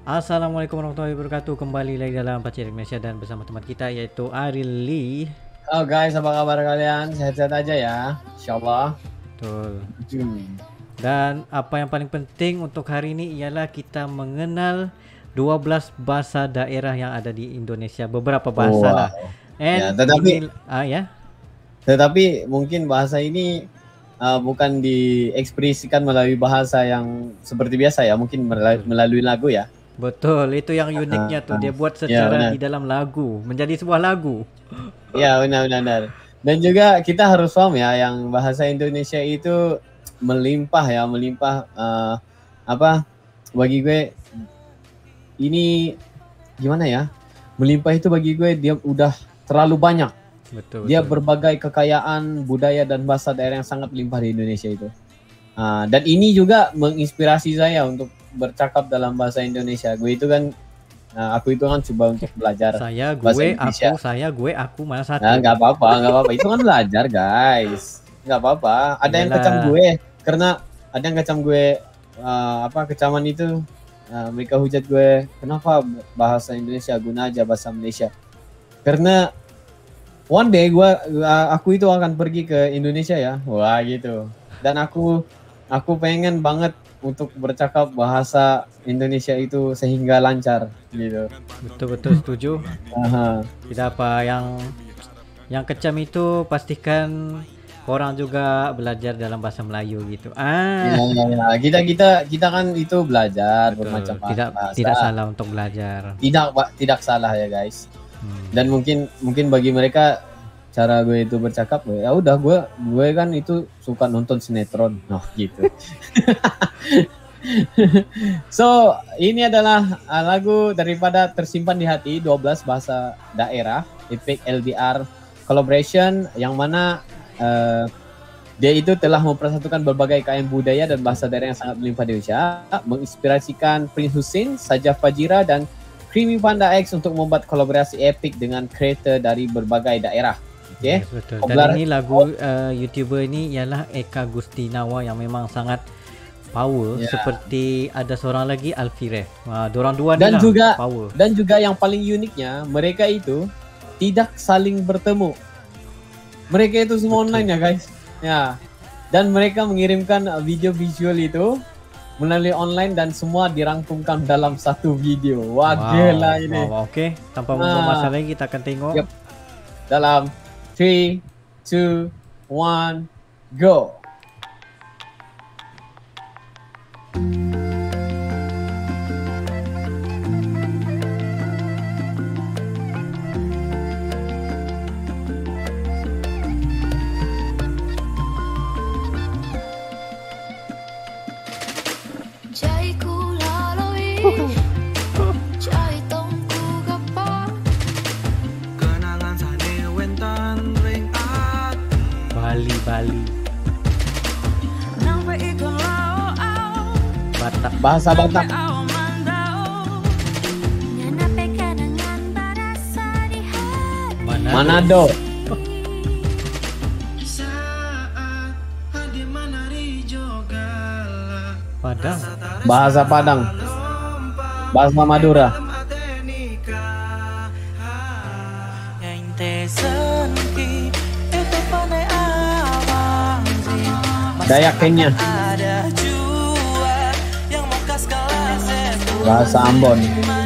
Assalamualaikum warahmatullahi wabarakatuh. Kembali lagi dalam Pacir Indonesia dan bersama teman kita yaitu Ariel Lee. Halo guys, apa kabar kalian? Sehat-sehat aja ya, insyaallah. Betul. Dan apa yang paling penting untuk hari ini ialah kita mengenal 12 bahasa daerah yang ada di Indonesia. Beberapa bahasa lah. Ya, tetapi mungkin bahasa ini bukan diekspresikan melalui bahasa yang seperti biasa ya, mungkin melalui lagu ya. Betul, itu yang uniknya tuh. Dia buat secara di dalam lagu, menjadi sebuah lagu. Ya, benar. Dan juga kita harus paham ya, yang bahasa Indonesia itu melimpah bagi gue ini gimana ya? Melimpah itu bagi gue dia udah terlalu banyak. Betul. Dia berbagai kekayaan budaya dan bahasa daerah yang sangat melimpah di Indonesia itu. Dan ini juga menginspirasi saya untuk bercakap dalam bahasa Indonesia. Aku itu kan coba untuk belajar bahasa Indonesia. Aku mana satu. Nah, nggak apa-apa. Itu kan belajar, guys. Nggak apa-apa. Ada yang kecam gue karena ada yang kecam gue kecaman itu. Mereka hujat gue, kenapa bahasa Indonesia guna aja bahasa Malaysia? Karena one day aku itu akan pergi ke Indonesia ya. Wah, gitu. Dan aku pengen banget untuk bercakap bahasa Indonesia itu sehingga lancar gitu. Betul setuju. Tidak apa yang kecam itu pastikan orang juga belajar dalam bahasa Melayu gitu. Ya. Kita kan itu belajar bermacam bahasa. Tidak salah untuk belajar. Tidak salah ya guys. Dan mungkin bagi mereka cara gue itu bercakap, ya udah gue kan itu suka nonton sinetron, gitu. So ini adalah lagu daripada Tersimpan di Hati 12 bahasa daerah Epic LDR collaboration yang mana dia itu telah mempersatukan berbagai kekayaan budaya dan bahasa daerah yang sangat melimpah di Indonesia, menginspirasikan Prince Hussein, Saja Fajira dan Creamy Panda X untuk membuat kolaborasi epic dengan kreator dari berbagai daerah. Yes, betul. Dan ini lagu YouTuber ini ialah Eka Gustinawa yang memang sangat power, seperti ada seorang lagi Alfire. Dorang dua dan ni juga power. Dan juga yang paling uniknya, mereka itu tidak saling bertemu. Mereka itu semua online ya guys. Ya. Dan mereka mengirimkan video visual itu melalui online dan semua dirangkumkan dalam satu video. Wah, gila ini. Oke. Tanpa membuang masa lagi kita akan tengok. Dalam 3, 2, 1, go. Bali. Batak. Bahasa Batak. Manado. Padang. Bahasa Padang. Bahasa Madura. Dayak Kenya. Bahasa Ambon.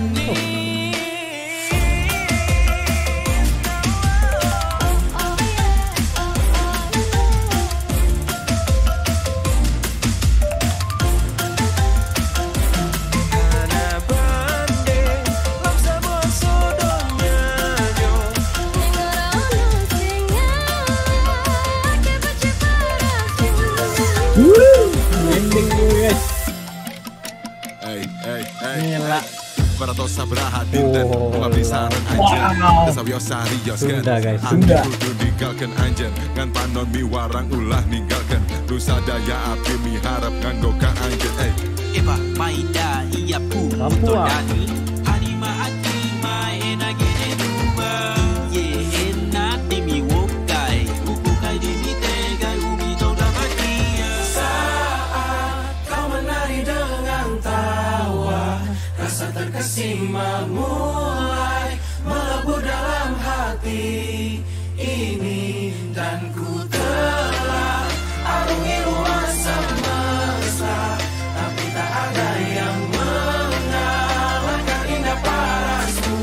Sunda guys, Sunda. Ninggalkan anjen ngan panon mi warang ulah ninggalkan nusa daya api mi harap nganggo ka anjen Eba maida iya pu Papua. Anima ati mai enagene dua ye enati mi wokai kuku kai di mi tegai umi toda bakia saat kau menari dengan tawa Rasa terkesima mulai melebur dalam hati ini, dan ku telah arungi luas semesta, tapi tak ada yang mengalahkan indah parasmu.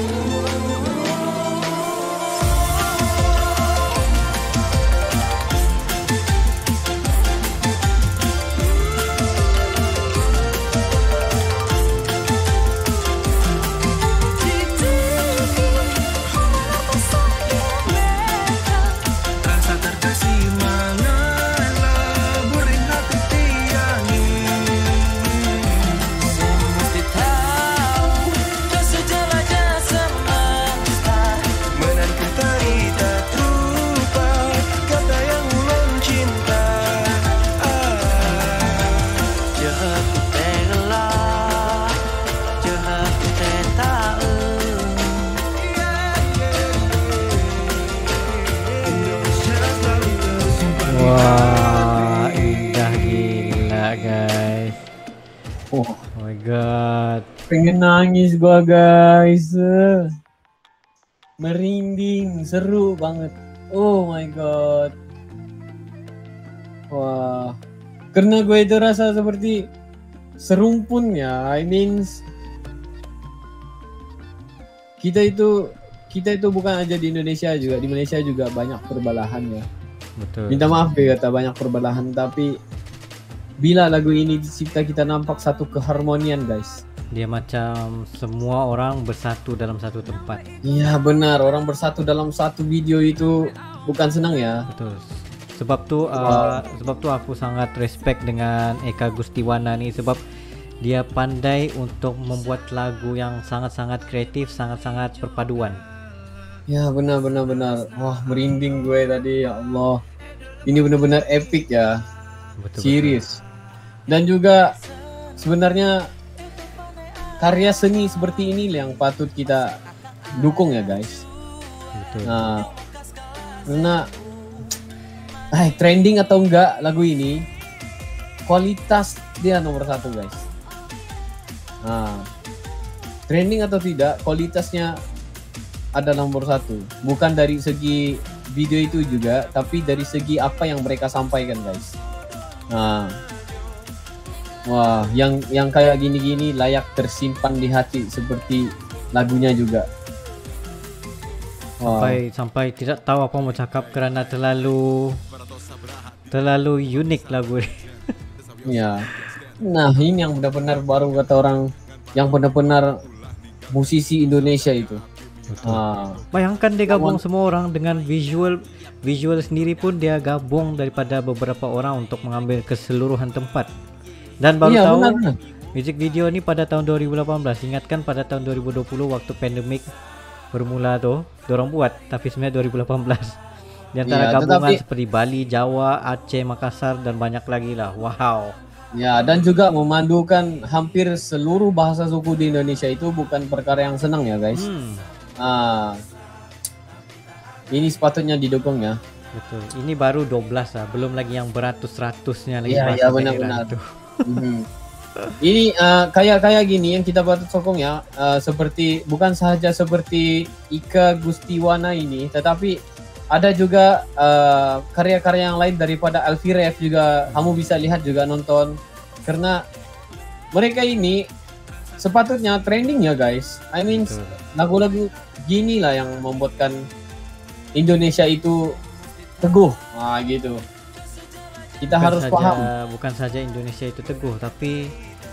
Rasa terkesima leburin hati tiang ini. Mesti tahu kau sejelajah semesta, menanti tari tak terlupa kata yang ulun cinta. Jahat ku telah, jahat ku tahu. Wah, indah gila guys. Oh, Oh my god. pengen nangis gua guys. Merinding, seru banget. Oh my god. Wah, karena gue itu rasa seperti serumpun ya. I mean, kita itu bukan aja di Indonesia juga, di Malaysia juga banyak perbelahan ya. Betul. Minta maaf ya kata banyak perbelahan, tapi bila lagu ini dicipta kita nampak satu keharmonian guys. Dia macam semua orang bersatu dalam satu tempat. Iya benar, orang bersatu dalam satu video itu bukan senang ya. Betul. Sebab tu aku sangat respect dengan Eka Gustiwana nih, sebab dia pandai untuk membuat lagu yang sangat-sangat kreatif, sangat-sangat perpaduan. Ya benar. Wah merinding gue tadi, ya Allah. Ini benar-benar epic ya. Betul. Serius. Dan juga sebenarnya karya seni seperti ini yang patut kita dukung ya guys. Betul. Nah, karena trending atau enggak lagu ini, kualitas dia nomor satu guys. Nah, trending atau tidak, kualitasnya ada nomor satu. Bukan dari segi video itu juga, tapi dari segi apa yang mereka sampaikan guys. Nah, wah, yang kayak gini-gini layak tersimpan di hati seperti lagunya juga. Wah. Sampai tidak tahu apa mau cakap kerana terlalu unik lagu ini. Ya. Nah, ini yang benar-benar baru kata orang, yang benar-benar musisi Indonesia itu. Bayangkan dia gabung semua orang dengan visual sendiri pun dia gabung daripada beberapa orang untuk mengambil keseluruhan tempat. Dan baru tahu benar. music video ni pada tahun 2018. Ingatkan pada tahun 2020 waktu pandemik bermula tu, dorang buat, tapi sebenarnya 2018. Di antara gabungan seperti Bali, Jawa, Aceh, Makassar dan banyak lagi lah. Wow. Ya, dan juga memandukan hampir seluruh bahasa suku di Indonesia itu bukan perkara yang senang ya guys. Ini sepatutnya didukung ya. Betul. Ini baru 12 lah, belum lagi yang beratus-ratusnya lagi. Iya benar-benar. Ini kayak gini yang kita patut sokong ya. Seperti bukan saja seperti Ika Gustiwana ini, tetapi ada juga karya-karya yang lain daripada Alfiref juga. Kamu bisa lihat juga, nonton, karena mereka ini sepatutnya trending ya guys. I mean, lagu-lagu gini lah yang membuatkan Indonesia itu teguh. Nah gitu. Kita harus paham. Bukan saja Indonesia itu teguh, tapi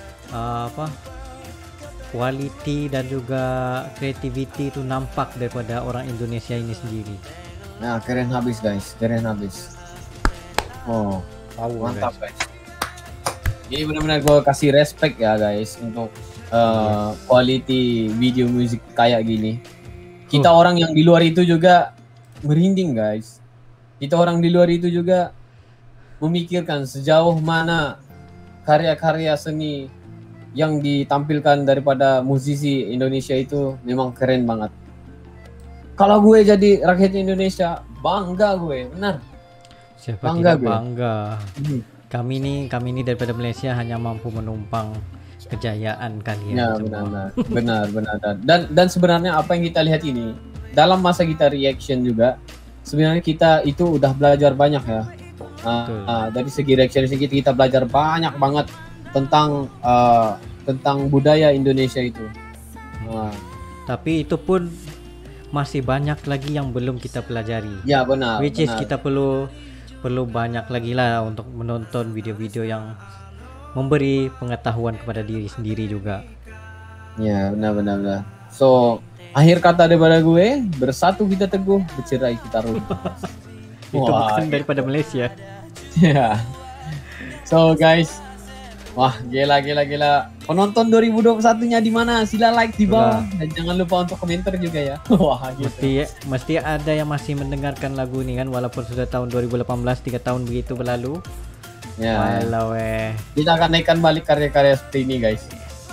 quality dan juga creativity itu nampak daripada orang Indonesia ini sendiri. Nah, keren habis guys, keren habis. Oh, mantap guys. Jadi benar-benar gue kasih respect ya guys untuk quality video musik kayak gini. Kita orang yang di luar itu juga merinding guys. Kita orang di luar itu juga memikirkan sejauh mana karya-karya seni yang ditampilkan daripada musisi Indonesia itu memang keren banget. Kalau gue jadi rakyat Indonesia, bangga gue, benar. Siapa bangga tidak bangga. Kami ni daripada Malaysia hanya mampu menumpang kejayaan kalian Ya semua. benar. Dan sebenarnya apa yang kita lihat ini dalam masa kita reaction juga, sebenarnya kita itu udah belajar banyak ya. Dari segi reaction kita belajar banyak banget tentang budaya Indonesia itu. Tapi itu pun masih banyak lagi yang belum kita pelajari. Ya benar. Which is kita perlu banyak lagi lah untuk menonton video-video yang memberi pengetahuan kepada diri sendiri juga. Ya benar. So akhir kata daripada gue, bersatu kita teguh, bercerai kita runtuh. Itu bukan daripada Malaysia. Ya. So guys, wah gila. Penonton 2021-nya di mana? Sila like di bawah dan jangan lupa untuk komentar juga ya. Wah gitu. Mesti ada yang masih mendengarkan lagu ini kan, walaupun sudah tahun 2018, 3 tahun begitu berlalu. Ya. Walau Kita akan naikkan balik karya-karya seperti ini guys.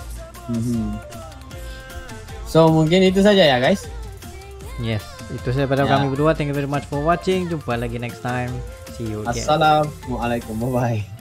So mungkin itu saja ya guys. Yes, itu saja pada kami berdua. Thank you very much for watching. Jumpa lagi next time. See you again. Assalamualaikum, bye bye.